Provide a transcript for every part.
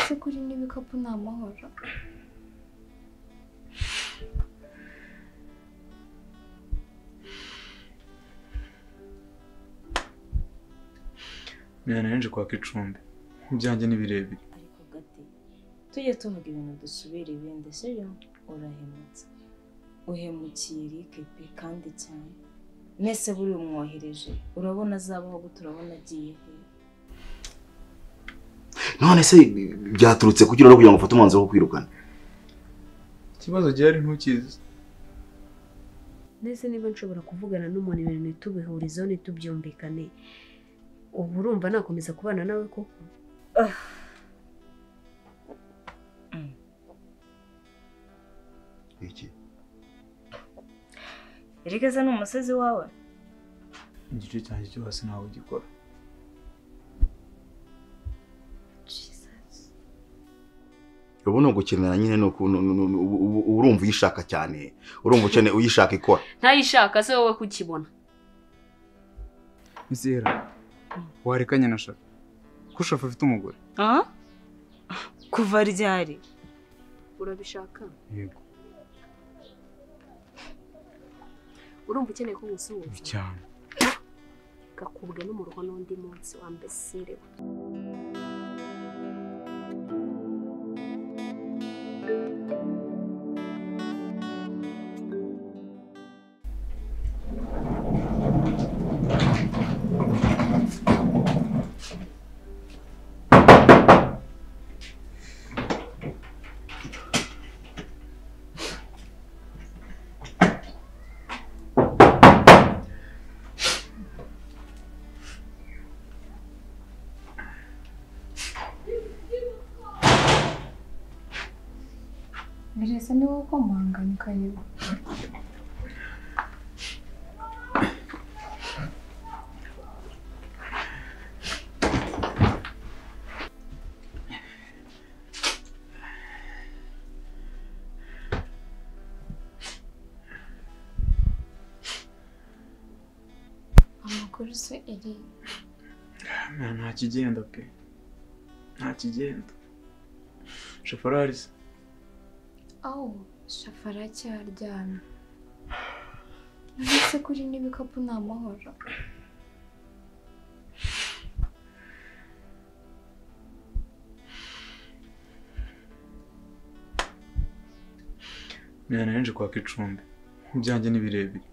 Ese kuri n'ibikapu ni amahoro. Nanje kwaka icumbi byanjye nibirebire. Ariko gati tujye tuvuga ibintu dusubira ibindi seyo urahemutse. Uhemukiye Eric pe kandi cyane. Nese buri umwohereje urabona azabaho guturabona agiye he. None se byaturutse kugira no kugira ngo ufate umwanzuro wo kwirukana. Ikibazo gihari ntukizi. Nese niba nshobora kuvugana n'umuntu ibintu nitubihurizeho nitubyumvikane. Ubu urumva nakomeza kubana nawe koko? Iki? Eric asa n'umusazi wawe. Igice cyanjye cyose nawe gikora. Ubuno gukenera nyine no urumva uyishaka cyane. Urumva ukene uyishaka ikora. Ntayishaka se wowe kukibona. Misera. Warekanye na Shafa. Ko Shafa afite umugore. Kuva ryari? Urabishaka? Yego. Urumva ukeneye ko ngusuhuza? Cyane. Gakubwe n'umuruho n'undi munsi wa mbesire. Birasa ni wowe ukomanganye Karibu. Amakuru se iri. Nta kigenda pe. Nta kigenda. Shafararisa. Shafara cyaryamye. Ese kuri n'ibikapu ni amahoro. Nanje kwaka icumbi byanjye nibirebire.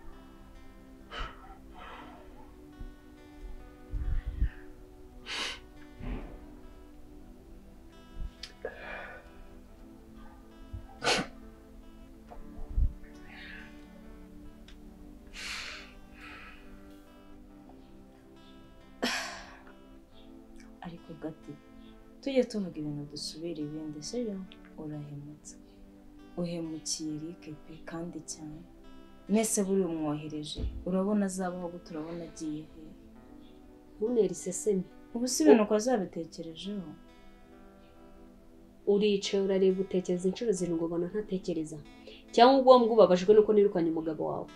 Ariko gati tujye tuvuga ibintu dusubira ibindi seyo urahemutse. Uhemukiye Eric pe kandi cyane. Nese buri umwohereje urabona azabaho guturabona agiye he. Ntuneri sesemi. Ubu si ibintu ko zabitekerejeho. Uricaye urareba utekereza inshuro zirindwi ubona ntatekereza. Cyangwa ubwo ubabajwe nuko nirukanye umugabo wawe.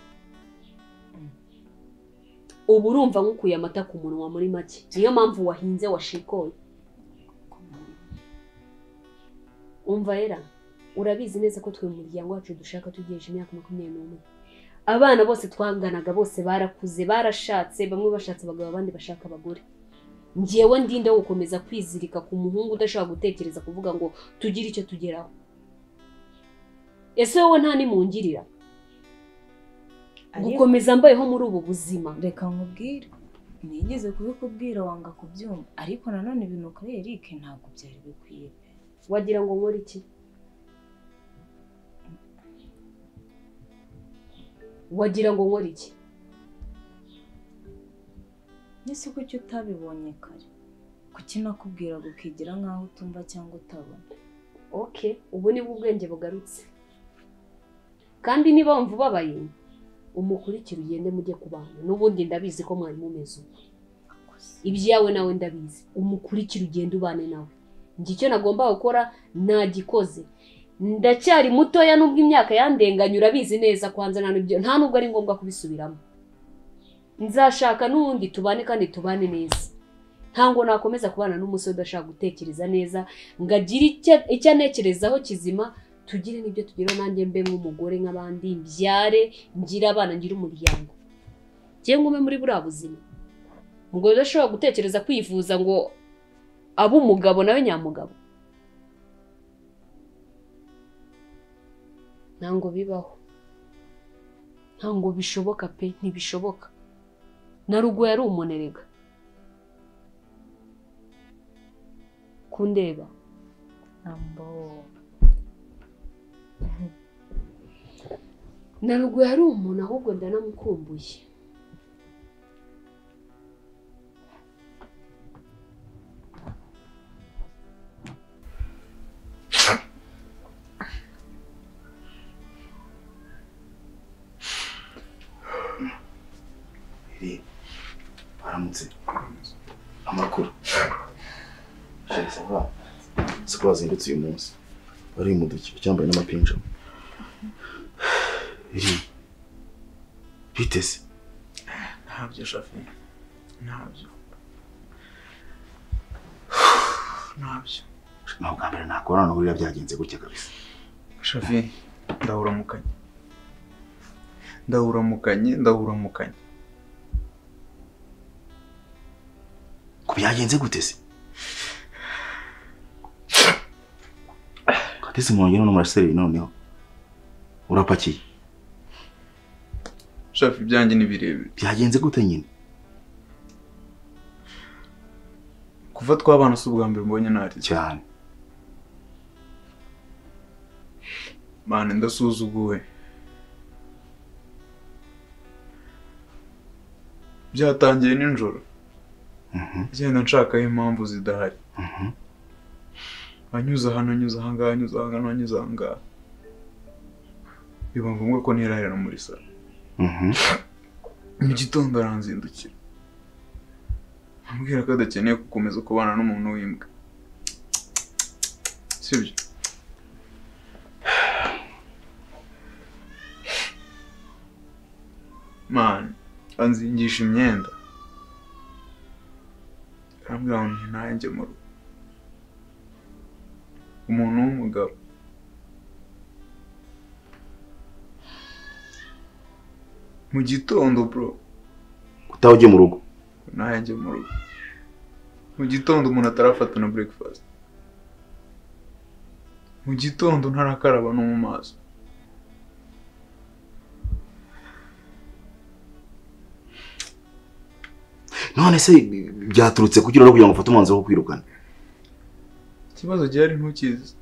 Ubu urumva nkukuye amata ku munwa muri make. Niyo mpamvu wahinze washikoye. Umva era, urabizi neza ko twe mu muryango wacu dushaka tugejeje imyaka 21. Abana bose twanganaga bose barakuze, barashatse, bamwe bashatse abagabo abandi bashaka abagore. Ngiyewe ndinde wo gukomeza kwizirika ku muhungu udashaka gutekereza kuvuga ngo tugire icyo tugeraho. Ese wowe nta ni mungirira? Gukomeza mbayeho muri ubu buzima. Reka nkubwire. Nigeze kubikubwira wanga kubyumva, ariko nanone ibintu kuri Eric ntabwo byari bikwiye pe. Wagira ngo nkore iki? Wagira ngo nkore iki? Nese kuki utabibonye kare? Kuki nakubwira gukigira nkaho utumva cyangwa utabona? Okay, ubu ni ubwenge bugarutse. Kandi niba wumva ubabaye, umukurikira ugende mujye kubana. Nubundi ndabizi ko mwari mumeze uko. Ibyawe nawe ndabizi. Umukurikira ugende ubane nawe. Ngi cyo nagomba gukora nagikoze. Ndacyari mutoya nubwo imyaka yandenganye urabizi neza kwanza nta nubwo ari ngombwa kubisubiramo. Nzashaka nundi tubane kandi tubane neza. ntabwo nakomeza kubana n'umusore udashaka gutekereza neza ngo agire icyo anekerezaho kizima, tugire n'ibyo tugira, nanjye mbe nk'umugore nk'abandi, mbyare, ngire abana, ngire umuryango. Ngiye ngume muri buriya buzima. Umugore udashobora gutekereza kwifuza ngo abe umugabo nawe nyamugabo. Ntabwo bibaho. Ntabwo bishoboka pe, ntibishoboka. Na Rugo yari umunenega. Kundeba. Ambo. Na Rugo yari umuntu ahubwo ndanamukumbuye. Baramutse. Amakuru. Saba. Siko wazindutse uyu munsi. Bari mu duki cyambaye n'amapinja. Bitese. Ntabyo Shafi. Ntabyo. Ntabyo. Naho bwambere nakora no burira byagenze gutya kabisa. Shafi, ndahuramukanye. Ko byagenze gute se? Katese mwongera no muraseri noneho. Urapakiye. Shafi, byanjye ni birebire. Byagenze gute nyine? Kuva twabana se ubwa mbere mbonye nari cyane. Mane ndasuzuguwe. Byatangiye nijoro. Ngenda nshakaho impamvu zidahari. Anyuza hano, anyuza ahangaha, anyuza ahangaha, anyuza ahangaha. Biba ngombwa ko nirahira muri salo. Mu gitondo aranzindukira. Ambwira ko adakeneye gukomeza kubana n'umuntu w'imbwa. Sibyo? Man, anzingisha imyenda. Arambwira ngo nanjye mu rugo. Umuntu w'umugabo. Mu gitondo bro. Kutawuje mu rugo. Nanjye mu rugo. Mu gitondo umuntu atarafata na breakfast. Mu gitondo ntarakaraba no mu maso. None se byaturutse kugira no kugira ngo ufate umwanzuro wo kwirukana. Ikibazo gihari ntukizi.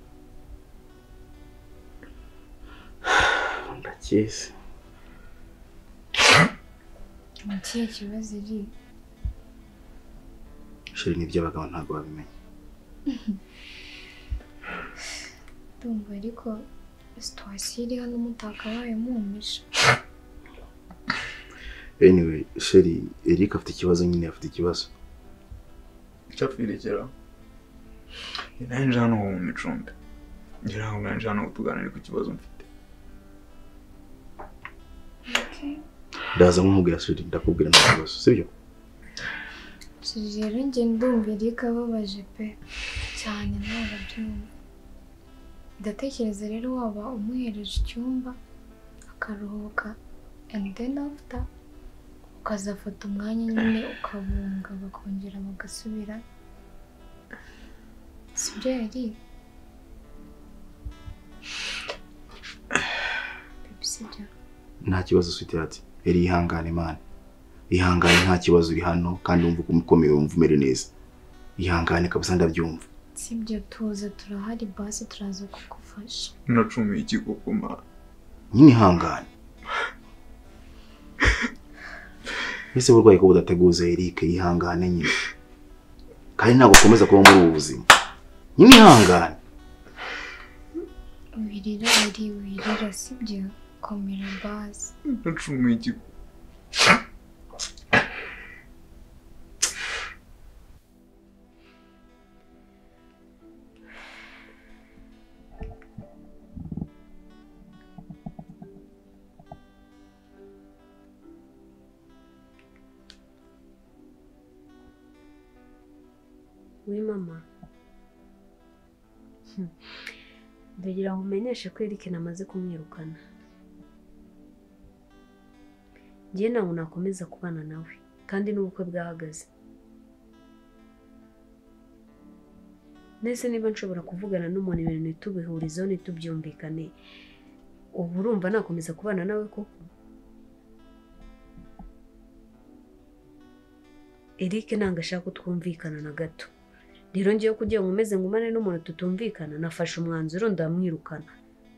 Ndakizi. Ikihe kibazo iri? Sheri n'iby'abagabo ntabwo babimenye. Ndumva ariko situation iri hano mutakabaye mumisha. Anyway, Sheri, Eric afite ikibazo nyine afite ikibazo. Cyafirekera. Nanje hano mu micumbi. Ngira ngo nanje hano tuganire ku kibazo mfite. Okay. Ndaza nkubwira Sheri, ndakubwira nta kibazo, sibyo? Rero njye ndumva Eric ababaje pe cyane nawe byumva. Ndatekereza rero waba umuhereje icyumba akaruhuka and then after ukazafata umwanya nyine ukabunga bakongera bagasubira. Sibyo yari? Sibyo. Nta kibazo sweetheart. Eri ihangane man. Ihangane nta kibazo uri hano kandi wumva ukomeye wumva umere neza. Ihangane kabisa ndabyumva. Sibyo tuza turahari basi turaza kugufasha. Nacumiye ikigukuma. Nyine ihangane. Ese burwayi ko budateguza Eric ihangane nyine. Kandi ntabwo ukomeza kuba muri ubu buzima. Nyine ihangane. Wirira sibyo komera basi. Nacumiye ikigukuma. ndagira ngo umenyeshe ko Eric namaze kumwirukana. Njye ntabwo nakomeza kubana nawe kandi n'ubukwe bwahagaze. Nese niba nshobora kuvugana n'umuntu ibintu ntitubihurizeho ntitubyumvikane, ubu urumva nakomeza kubana nawe koko? Eric ntabwo ashaka ko twumvikana na gato. Rero ngiye kugira ngo umeze ngumane n'umuntu tutumvikana, nafashe umwanzuro ndamwirukana.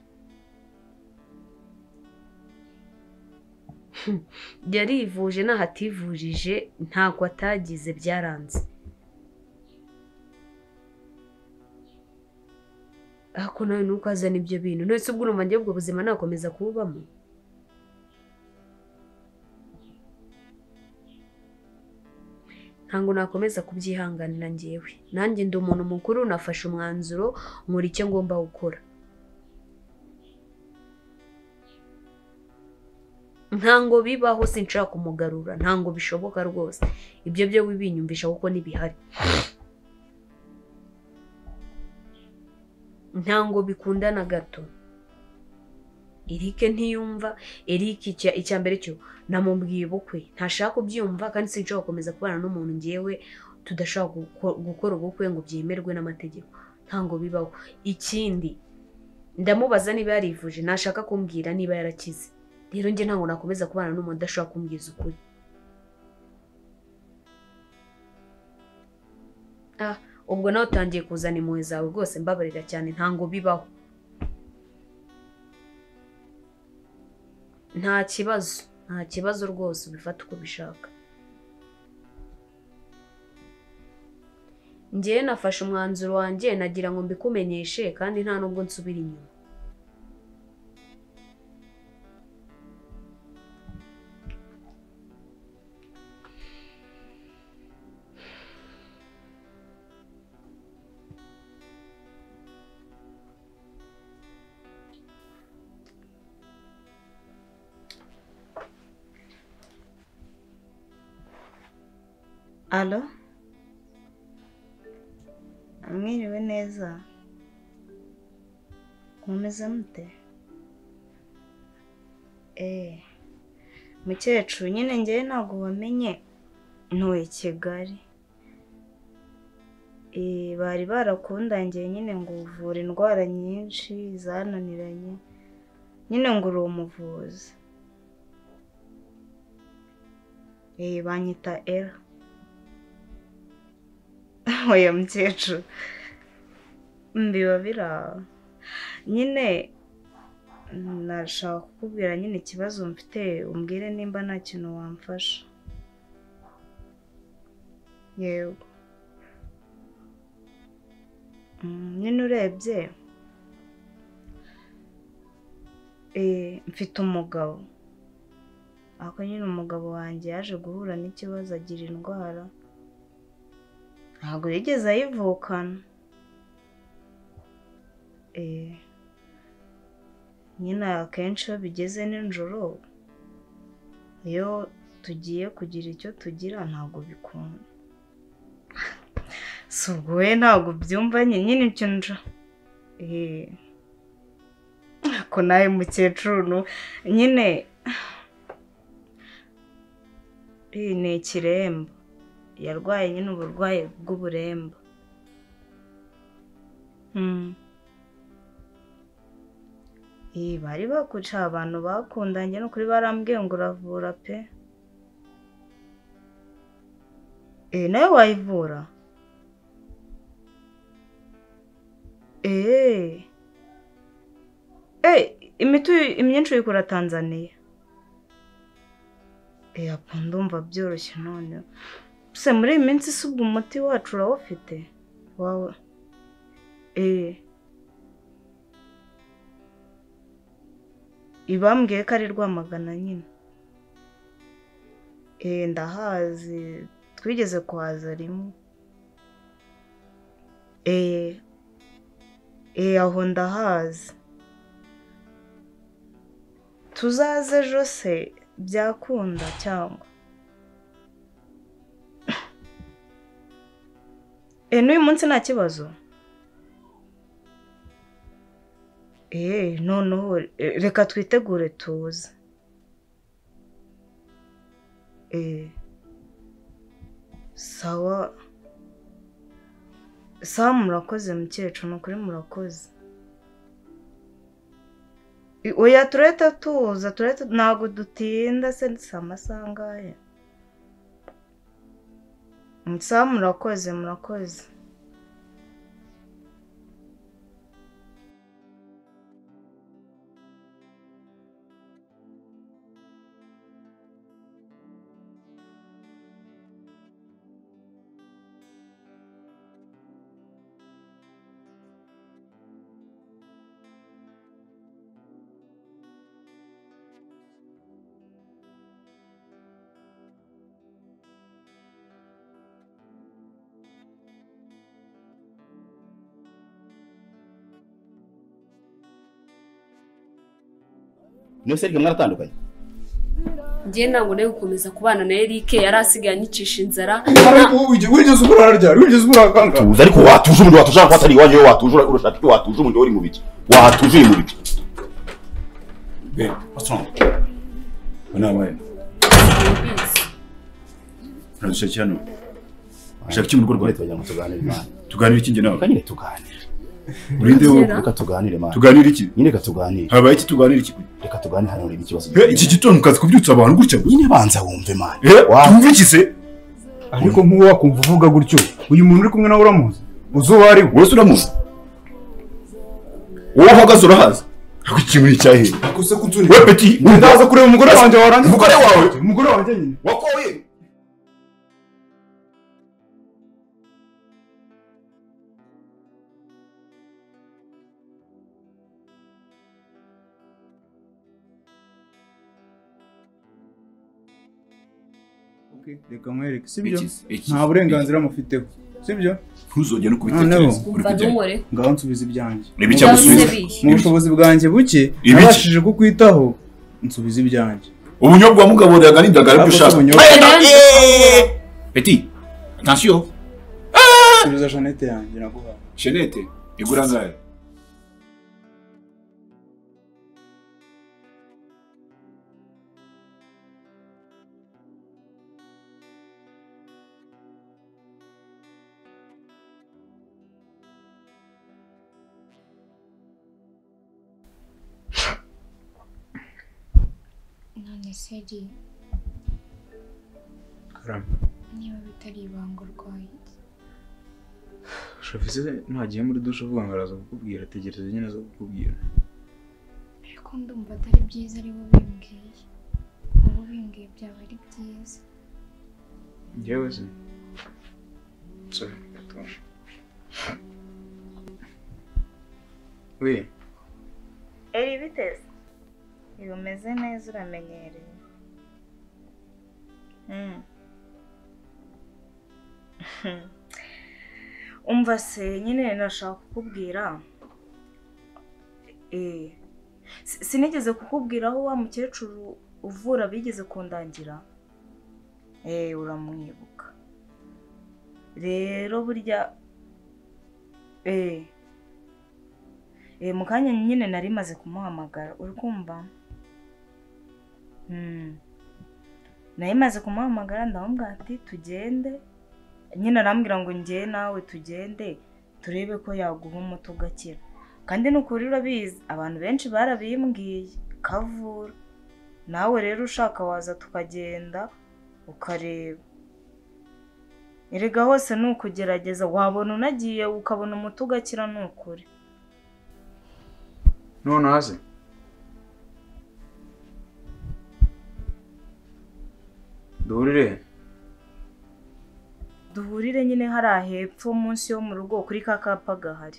Yarivuje n'ahativurije ntabwo atagize byaranze. Ako nawe nuko azana ibyo bintu. None se ubwo urumva ngiye ubwo buzima nakomeza kububamo? Ntabwo nakomeza kubyihanganira njyewe. Nanjye ndi umuntu mukuru, nafashe umwanzuro nkora icyo ngomba gukora. Ntango bibaho sinshaka kumugarura, ntango bishoboka rwose. Ibyo byo wibinyumvisha kuko nibihari. Ntango bikunda na gato. Eric ntiyumva. Eric icya mbere cyo namubwiye ubukwe ntashaka kubyumva, kandi sinshaka gukomeza kubana n'umuntu ngewe tudashaka gukora ubukwe ngo byemerwe n'amategeko. Ntango bibaho. Ikindi ndamubaza niba yarivuje, ntashaka kumbwira niba yarakize. Rero njye ntabwo nakomeza kubana n'umuntu udashaka kumbwiza ukuri. Ubwo nawe utangiye kuzana impuhwe zawe rwose, mbabarira cyane. Ntango bibaho. Nta kibazo rwose, ubifata uko bishaka. Njye nafashe umwanzuro wanjye, nagira ngo mbikumenyeshe kandi nta nubwo nsubira inyuma. Alo? Mwiriwe neza? Mumeze mute? Mukecuru nyine njyewe ntabwo wamenye, ntuye Kigali. Bari barakundangiye nyine ngo uvura indwara nyinshi zananiranye, nyine ngo uri umuvuzi. Banyita Ella. Oya mukecuru, mbiba biraho. Nyine nashaka kukubwira nyine ikibazo mfite, umbwire nimba nta kintu wamfasha. Yego. Nyine urebye, mfite umugabo. Ako nyine umugabo wanjye yaje guhura n'ikibazo, agira indwara. Ntabwo yigeze ayivukana. Nyine akenshi iyo bigeze nijoro, iyo tugiye kugira icyo tugira ntabwo bikunda. Si ubwo we ntabwo byumva nyine icyo nja. Ako nawe mukecuru nyine ni ikiremba. Yarwaye nyine uburwayi bw'uburemba. Bari bakuca abantu bakundanye n'ukuri barambwiye ngo uravura pe. Nawe wayivura? Imiti imyinshi uyikura Tanzania? Apo ndumva byoroshye none. Se muri iyi minsi si ubwo umuti wacu urawufite? Wawe? Ibambwiye ko ari Rwamagana nyine. Ndahazi, twigeze kuhaza rimwe. Aho ndahazi. Tuzaze ejo se byakunda cyangwa? N'uyu munsi nta kibazo? noneho reka twitegure tuze. Sawa murakoze mukecuru, nukuri murakoze. Oya tureta tuza, ntago dutinda se amasaha angahe. Sawa murakoze. Nose rike mwaratandukanye? Ngiye ntabwo nawe gukomeza kubana na Eric, yari asigaye anyicisha inzara. Wigeze ubura ryari? Wigeze ubura kanga? Tuza ariko watuje umuntu watuje ko atari iwanyu, watuje urashaka ko watuje umuntu uri mu biki? Watuje mu biki? What's wrong? Wana wae. Nashakiyano. Ashaka mu rugo rwawe twajya ngo tuganire Imana. Tuganire iki nge nawe? Kanyine tuganire. Urinde wo reka tuganire Imana. Tuganire iki? Nyine reka tuganire. Habaye iki tuganire iki? Reka tuganire hano urebe ikibazo. Iki gitondo kazi kubyutsa abantu gutya. Nyine banza wumve Imana. Tumve iki se? Ariko nk'uwo wakumva uvuga gutyo, uyu muntu uri kumwe nawe uramuzi? Uzuba ari wose uramuzi? Wowe uhagaze urahaza? Ariko ikintu ni cyahe? akuse kutuni. We petit, ndaza kureba umugore wanjye waranze. Umugore wawe? Umugore wanjye nyine. Wakoye? Reka nkwereke, sibyo? Nta burenganzira mufiteho, sibyo? Ntuzojye no kubitekereza. Ngaho nsubiza ibyanjye. Nibi cyagusubiza. Mu bushobozi bwanjye buke, nabashije kukwitaho, nsubiza ibyanjye. Ubunyobwa mugaboreraga n'indagara gushaka. Petit, attention. Subiza Jeannette yanjye naguha. Jeannette, igura ngahe? None Sedi, Karame. niba bitari ibanga urwaye. Shafize ntagiye muri dushe avuga ngo araza kukubwira, tegereza nyine aza kukubwira. Ariko ndumva atari byiza ari bo bimbwiye. Ubu bimbwiye byaba ari byiza. Njyewe se? Sorry, gatosha. Oui. Eri biteze? Iyo umeze neza uramenyereye. Umva se nyine nashaka kukubwira. Sinigeze kukubwira aho wa mukecuru uvura bigeze kundangira. Uramwibuka. Rero burya mu kanya nyine nari maze kumuhamagara, uri kumva? Nari maze kumuhamagara ndamubwira ati tugende. Nyine arambwira ngo njye nawe tugende turebe ko yaguha umuti ugakira. Kandi n'ukuri urabizi abantu benshi barabimbwiye kavura. Nawe rero ushaka waza tukagenda ukareba. Erega hose ni ukugerageza, wabona unagiye ukabona umuti ugakira n'ukuri. None haze? Duhurire nyine hari hepfo munsi yo mu rugo kuri kakapa gahari.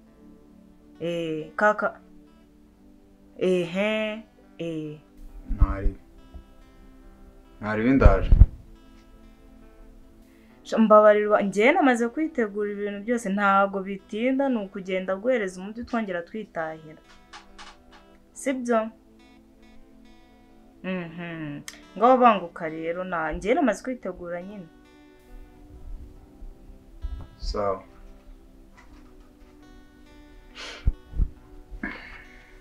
Kaka. Ntari bindaje. Mbabarirwa njye namaze kwitegura ibintu byose, ntago bitinda, ni ukugenda guhereza umuti twongera twitahira. Sibyo? Ngaho banguka rero njye namaze kwitegura nyine. Sawa.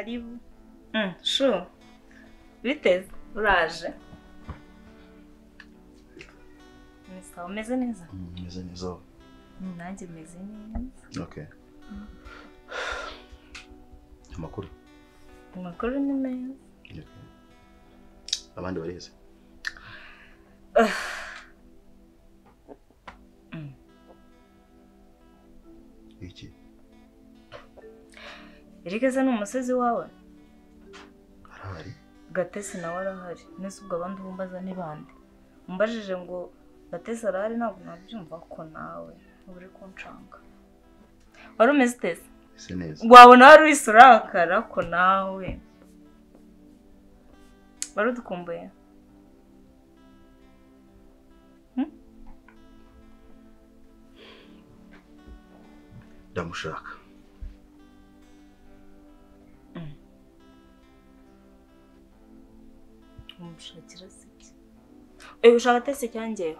karibu. Shu. Biteze uraje. Nisa umeze neza? Meze neza. Nanjye meze neza. Okay. Amakuru. Amakuru ni meza. Okay. Abandi bariheze. Iki? Erigeze n'umusozi wawe? Arahari. Gatesi nawe arahari. Nese ubwo abandi bumbaza ni bande? Umbajije ngo Gatesi arahari ntabwo nabyumva ko nawe uri kuncanga. Wari umeze utese? Ese neza. Wabona wari wise urakara ko nawe. Wari udukumbuye? Ndamushaka. Umushakira siki. Ushaka Gatesi cyangewe?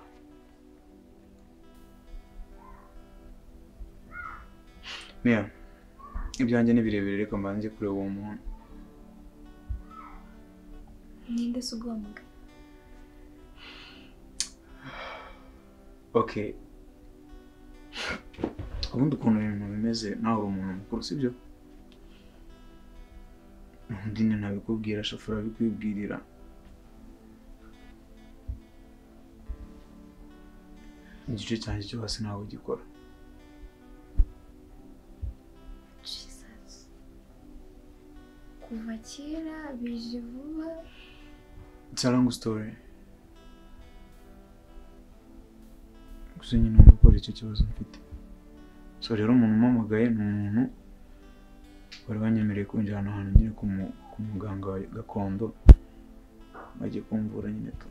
Mia, ibyanjye ni birebire reka mbanze kureba uwo muntu. Ninde se uguhamagara? Okay. Ubundi ukuntu ibintu bimeze nawe uri umuntu mukuru sibyo? Undi ntabikubwira shoferi abikwibwirira. Igice cyanjye cyose ntabwo gikora. Kuva kera bije vuba. It's a long story. Gusa nyine ngukora icyo kibazo mfite. So rero umuntu umpamagaye ni umuntu wari wanyemereye kunjyana ahantu nyine ku muganga wa gakondo bagiye kumvura nyine tu.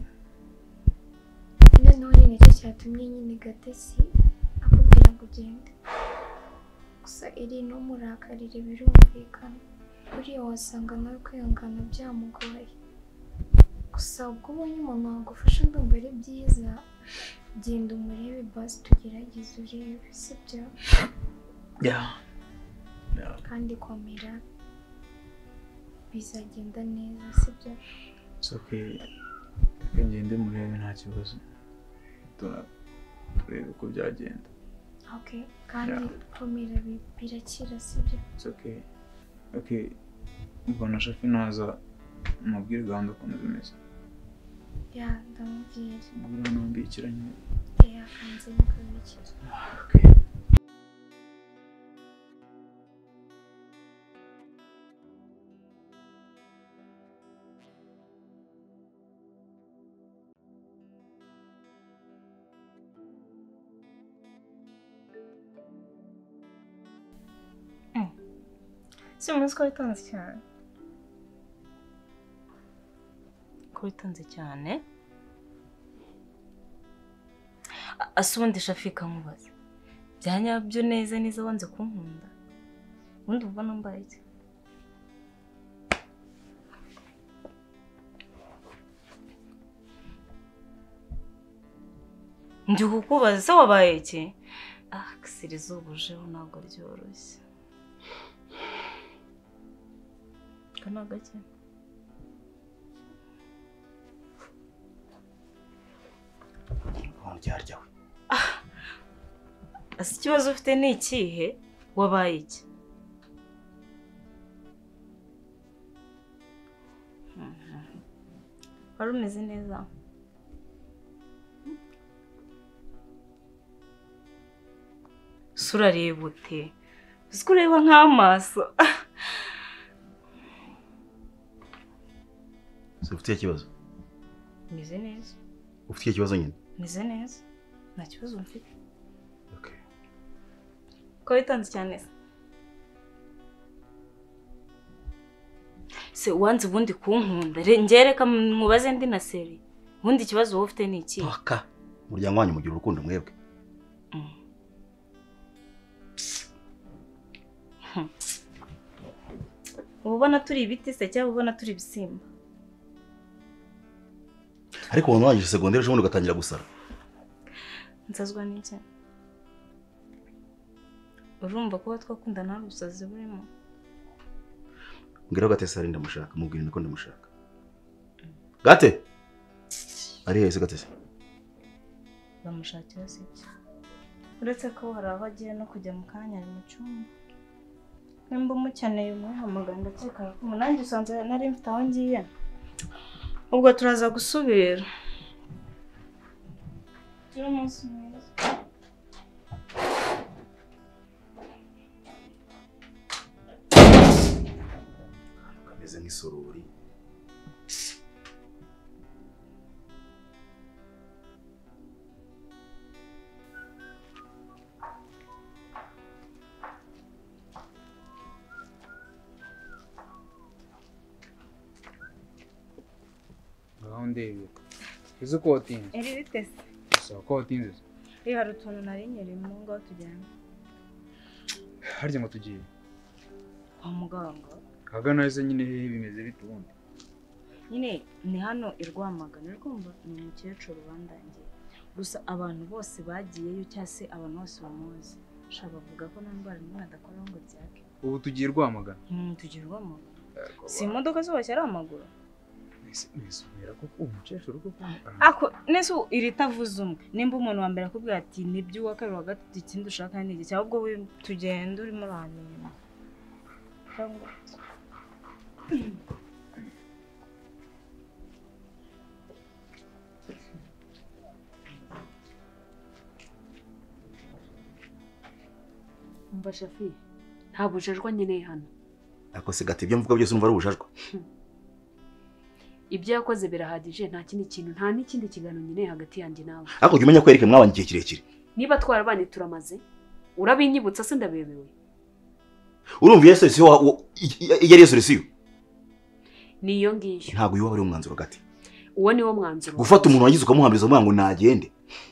None nicyo cyatumye nyine Gatesi akubwira ngo ugende. Gusa iri n'umurakarire birumvikana. Uriya wasanga nawe kwihangana byamugoye. Gusa ubwo ubonye umuntu wagufasha ndumva ari byiza. Genda umurebe basi tugerageze urebe sibyo? Yeah. Kandi komera bizagenda neza sibyo? It's okay. Ngende murebe nta kibazo. Turebe uko byagenda. Okay. Kandi komera birakira sibyo? It's okay. Okay. Mbona Shafi naza mubwire gahunda ukuntu bimeze. Ya, ndamubwira. Mbwira nambikira nyine. Ya, kanze mukabikira. Okay. Si umunsi ko witonze cyane. Ko witonze cyane? Ase ubundi Shafika nkubaza. Byanyabyo neza neza wanze kunkunda. Ubundi ubona mbaye iki? Ndi kukubaza se wabaye iki? Kisiriza ubujeho ntabwo ryoroshye. Kana gake. Ryaryawe. Ase ikibazo ufite ni ikihe? Wabaye iki? Wari umeze neza? Sura reba ute? Uzi ko ureba nk'amaso. Ufite ikibazo? Meze neza. Ufite ikibazo nyine? Meze neza. Nta kibazo mfite. Okay. Ko witonze cyane se? Se wanze ubundi kunkunda. Ngereka mubaze ndi na seri. Ubundi ikibazo wowe ufite ni iki? Paka. Umuryango wanyu mugira urukundo mwebwe. Ubona turi ibiti se cyangwa ubona turi ibisimba? Ariko wowe wangije secondaire ejo bundi ugatangira gusara. Nsazwa n'iki? Urumva kuba twakundana hari ubusazi burimo? Mbwira Gate Sari ndamushaka, mubwire ko ndamushaka. Gate. Ari hese Gate se? Bamushakira siki. Uretse ko hari aho agiye no kujya mu kanya ari mu cyumba. Nimba umukeneye umuhamagara ndakeka ko nanjye usanze nari mfite aho ngiye. Ubwo turaza gusubira. Turi umunsi mwiza. Kameze nk'isorori. ndebe uzi ko watinze iri bitese so ko watinze hari utuntu nari nyerimo ngo tujyane harya ngo tugiye kwa muganga hagana ese nyine bimeze bite ubundi nyine ni hano irwamagana rwumva ni umukecuru bandangiye gusa abantu bose bagiyeyo cyase abantu bose bamuzi shaka bavuga ko nandwara nimwe adakora ngo byake ubu tugiye rwamagana tugiye rwamagana si imodoka zose ari amaguru nisubira ko umukecuru ko ako neso iritavuze umwe nimba umuntu wa mbere akubwira ati nibyo wa kabiri wa gatatu ikindi ushaka ni iki cyangwa ubwo tugenda urimo uranyuma cyangwa umva Shafi nta bujajwa nyine hano ako se Gate ibyo mvuga byose umva ari ubujajwa ibyo yakoze birahagije nta kindi kintu nta n'ikindi kigano nyine hagati yanjye nawe ako jye umenya ko Eric mwabanye igihe kirekire niba twarabanye turamaze urabinyibutsa se ndabebewe urumva iyo solution yari solution niyo ngiyo ntago yuba ari umwanzuro Gate uwo ni wo mwanzuro gufata umuntu wagize ukamuhambiriza mu ngo nagende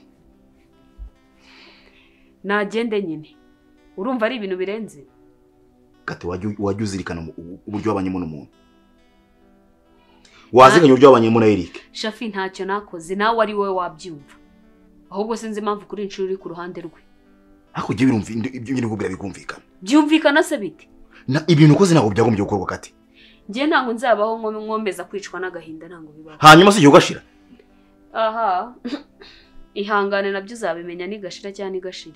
nyine urumva ari ibintu birenze Gate wajya uzirikana uburyo wabanyemo n'umuntu waziganye uburyo wabanyemo na Eric Shafi ntacyo nakoze nawe ari wowe wabyumva ahubwo sinzi impamvu kuri inshuro uri ku ruhande rwe ako jye birumva ibyo nyine kubira bikumvikana byumvikana se bite na ibintu ukoze ntabwo byagombye gukorwa Gate njye ntango nzabaho nkomeza kwicwa n'agahinda ntango bibaho hanyuma se igihe ugashira aha ihangane nabyo uzabimenya nigashira cyane igashiri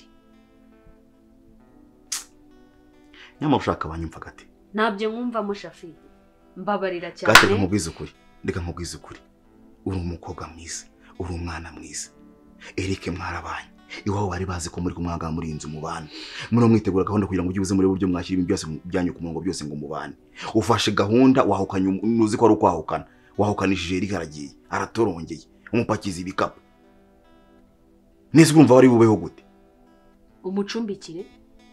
nyama ushaka abanyumva Gate ntabyo nkumvamo Shafi mbabarira cyane Gate nkumubwiza ukuri ndeka nkubwiza ukuri uri umukobwa mwiza uri umwana mwiza Eric mwarabanye iwaho bari bazi ko muri kumwaga muri inzu mubana muri mwitegura gahunda kugira ngo ugibuze muri buryo mwashyira ibintu byose byanyu ku murongo byose ngo mubane ufashe gahunda wahukanye nuzi ko ari ukwahukana wahukanishije Eric aragiye aratorongeye umupakiza ibikapu nese urumva wari bubeho gute umucumbikire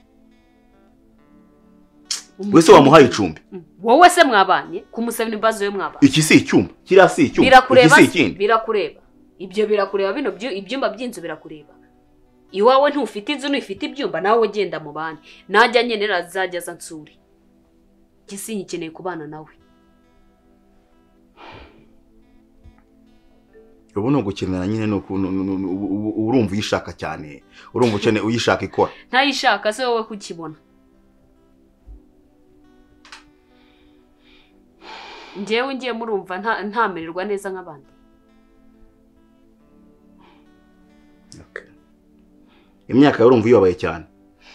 wese wamuhaye icumbi wowe se mwabanye kumusabira imbazo yo mwabanye iki si icyumba kira si icyumba birakureba ibyo birakureba bino ibyumba by'inzu birakureba iwawe ntufite inzu ntufite ibyumba nawe genda mu bandi najya nyenera azajya zansuri gisinyi keneye kubana nawe ubu no gukenera nyine no urumva uyishaka cyane urumva ukeneye uyishaka ikora ntayishaka se wowe kukibona njyewe ngiye murumva ntamererwa neza nk'abandi imyaka urumva uyobaye cyane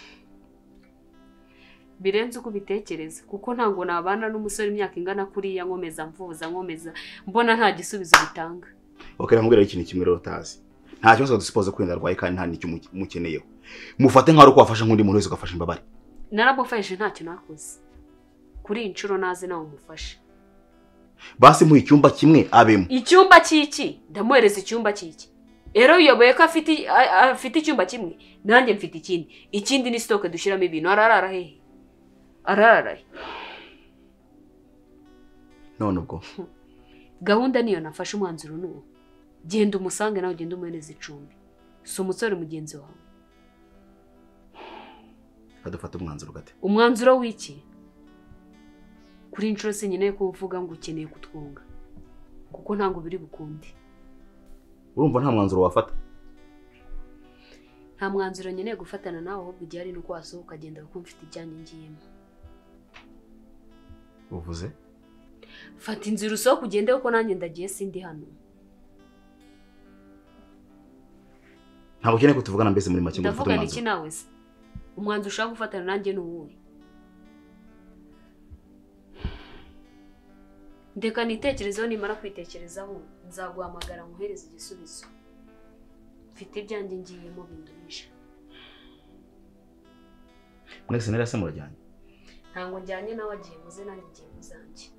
birenze uko bitekereza kuko ntango nabana n'umusore imyaka ingana kuriya nkomeza mbona nta gisubizo bitanga namubwira ikintu kimwe rero utazi nta kibazo dusipoze kwenda arwaye kandi nta n'icyo umukeneyeho mufate nk'aho ko wafasha nk'undi muntu wese ugafasha imbabare narabufashe ntacyo nakoze kuri iyi nshuro naze nawe umufashe basi mu icyumba kimwe abemo icyumba cy'iki ndamuhereza icyumba cy'iki rero uyoboye ko afite icyumba kimwe nanjye mfite ikindi ni stoke dushyiramo ibintu ararara hehe ararara none ubwo gahunda niyo nafashe umwanzuro n'uwo genda umusange nawe ugenda umuhereza icumbi si umusore mugenzi wawe adufata umwanzuro Gate umwanzuro w'iki kuri inshuro se nyine ko uvuga ngo ukeneye kutwunga kuko ntango biri bukunde urumva nta mwanzuro wafata nta mwanzuro nyine gufatana nawe ahubwo igihe ari nuko wasohoka ukagenda kuko mfite ijyanye ngiyemo uvuze fata inzira usohoke ugende kuko nanjye ndagiye sindi hano. ntabwo ukeneye ko tuvugana mbese muri make ngo ufate ndavugana iki umwanzuro. nawe se? Umwanzuro ushaka gufatana nanjye ni uwuhe? Ndeka nitekerezeho, nimara kwitekerezaho nzaguhamagara nkuhereze igisubizo. Mfite ibyanjye ngiyemo bindumisha. mwese nari ase murajyanye? Ntango njyanye nawe agiye muze nanjye ngiye muzanjye.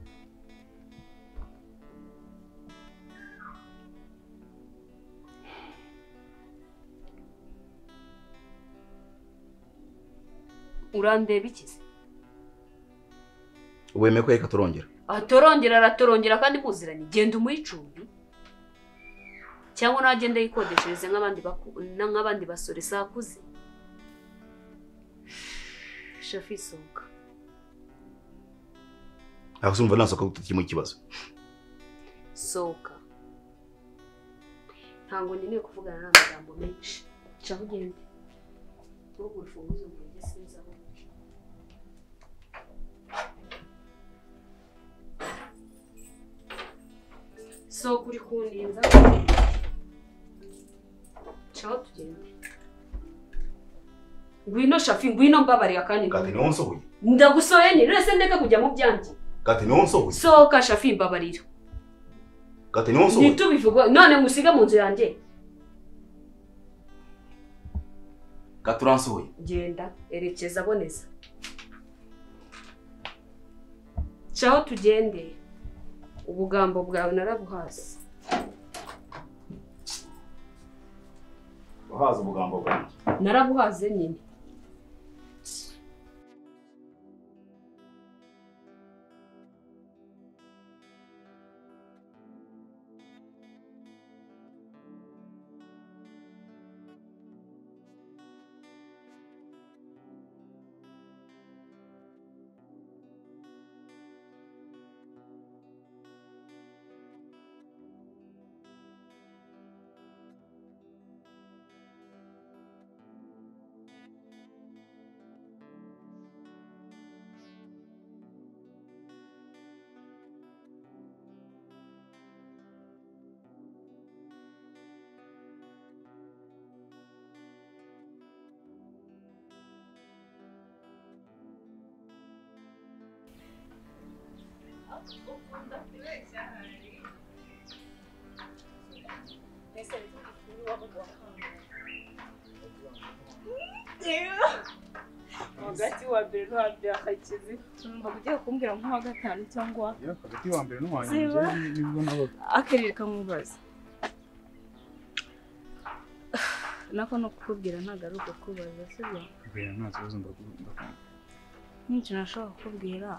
Urandeba iki se? wemeye ko reka turongera? Aratorongera kandi muziranye. Genda umwicumbi cyangwa nagende yikodeshereze nk'abandi basore sakuze. Shafi soka. aho sumva nasoka gutukimo ikibazo. Soka. Ntango nkeneye kuvugana n'amagambo menshi. Cyangwa ugende. Urugo rufunguzo mu gisiza. So kuri kundinza. Ciao tugende. Ngwino Shafi, ngwino mbabarira kandi. Kati ni wonsohoye. Ndagusoye ni rese ndeka kujya mu byanjye. Kati ni wonsohoye. Soka Shafi mbabarira. Kati ni wonsohoye. Nitubivugwa none musiga mu nzu yanjye. Kati uransohoye. Genda erekeza boneza. Ciao tugende. Ubugambo bwawe narabuhasi. Wahaza ubugambo bwawe. Narabuhaze nyine. Hagati wa mbere n'uwa mbere akakizi numva kugiye kumbwira nk'uwa gatanu cyangwa hagati wa mbere n'uwa nyuma nibwo nabaga akarere kamubaza nako no kukubwira ntagaruka kubaza sibyo mbere nta kibazo ndakunda n'icyo nashaka kukubwira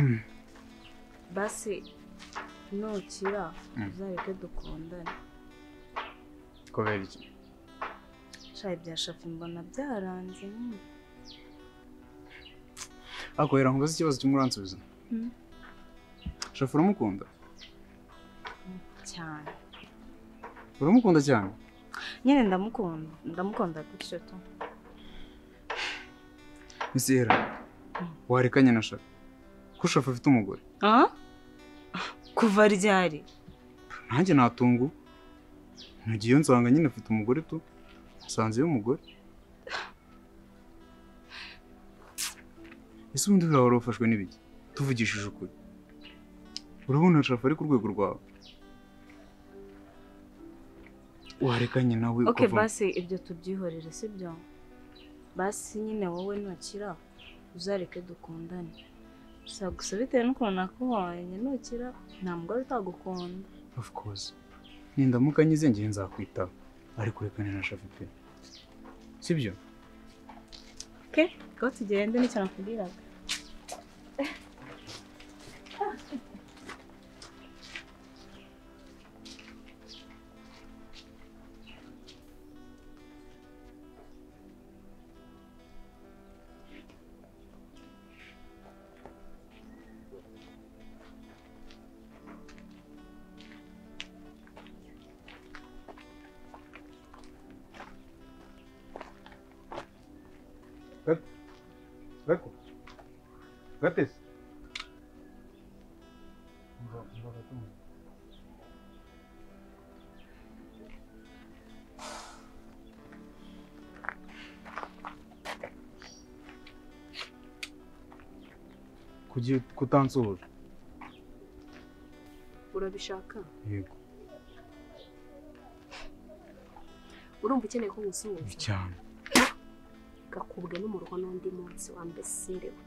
basi nukira uzareke dukundane kubera iki shaye bya Shafi mbona byaranze akohera nkubaza ikibazo cy'umuransubiza Shafi uramukunda cyane uramukunda cyane nyine ndamukunda gutyo to Misera warekanye na Shafi ko Shafi afite umugore kuva ryari nanjye natungu ntugiye nsanga nyine afite umugore tu nsanze y'umugore ese ubundi urahora ufashwe n'ibiki tuvugishije ukuri urabona Shafi ari ku rwego rwawe warekanye nawe okay basi ibyo tubyihorere sibyo basi nyine wowe nukira uzareke dukundane gusa bitewe n'ukuntu nakubonye nukira nta mugore utagukunda of course nindamuka nyize ngiye nzakwitaho ariko urekane na Shafi pe sibyo okay ko tugende n'icyo nakubwiraga Gatesi kutansuhuza? urabishaka? Yego. Urumva ukeneye ko ngusuhuza? Cyane. Gakubwe n'umuruho n'undi munsi wa mbesire we.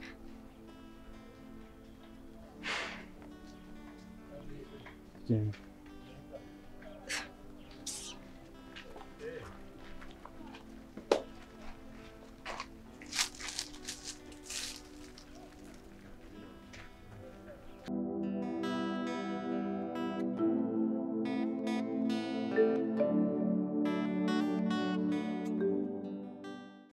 Genda.